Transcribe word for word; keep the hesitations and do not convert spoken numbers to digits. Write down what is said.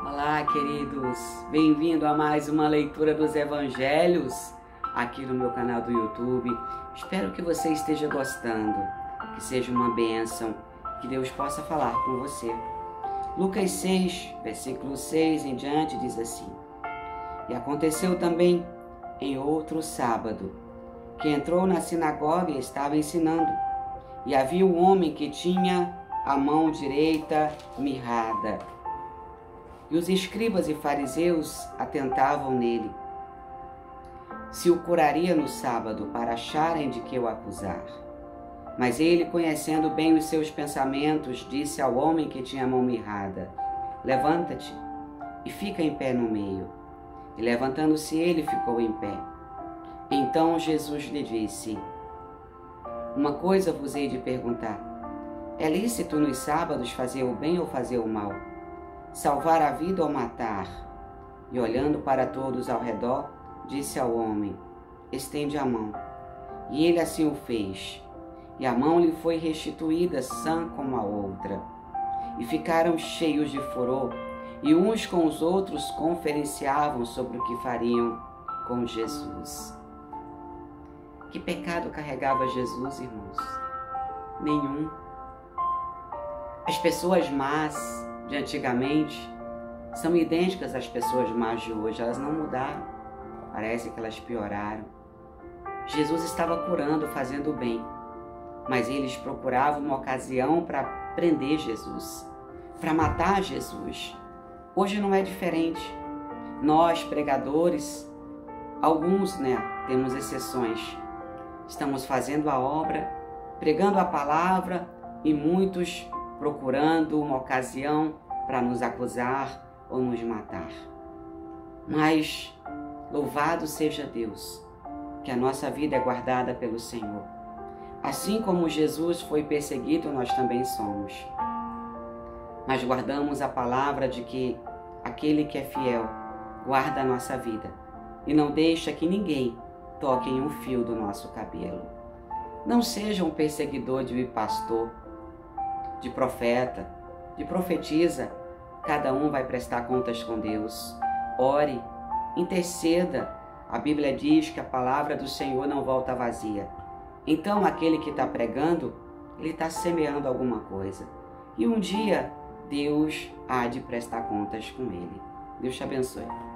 Olá, queridos! Bem-vindo a mais uma leitura dos Evangelhos aqui no meu canal do YouTube. Espero que você esteja gostando, que seja uma bênção, que Deus possa falar com você. Lucas seis, versículo seis em diante diz assim: E aconteceu também em outro sábado, que entrou na sinagoga e estava ensinando, e havia um homem que tinha a mão direita mirrada. E os escribas e fariseus atentavam nele, se o curaria no sábado, para acharem de que o acusar. Mas ele, conhecendo bem os seus pensamentos, disse ao homem que tinha a mão mirrada: Levanta-te e fica em pé no meio. E levantando-se ele, ficou em pé. Então Jesus lhe disse: Uma coisa vos hei de perguntar. É lícito nos sábados fazer o bem ou fazer o mal? Salvar a vida ou matar? E olhando para todos ao redor, disse ao homem: Estende a mão. E ele assim o fez. E a mão lhe foi restituída sã como a outra. E ficaram cheios de furor, e uns com os outros conferenciavam sobre o que fariam com Jesus. Que pecado carregava Jesus, irmãos? Nenhum. As pessoas más de antigamente são idênticas às pessoas más de hoje. Elas não mudaram. Parece que elas pioraram. Jesus estava curando, fazendo o bem, mas eles procuravam uma ocasião para prender Jesus, para matar Jesus. Hoje não é diferente. Nós, pregadores, alguns, né, temos exceções, estamos fazendo a obra, pregando a palavra, e muitos procurando uma ocasião para nos acusar ou nos matar. Mas louvado seja Deus, que a nossa vida é guardada pelo Senhor. Assim como Jesus foi perseguido, nós também somos. Mas guardamos a palavra de que aquele que é fiel guarda a nossa vida e não deixa que ninguém toque em um fio do nosso cabelo. Não seja um perseguidor de pastor, de profeta, de profetisa. Cada um vai prestar contas com Deus. Ore, interceda. A Bíblia diz que a palavra do Senhor não volta vazia. Então aquele que está pregando, ele está semeando alguma coisa. E um dia Deus há de prestar contas com ele. Deus te abençoe.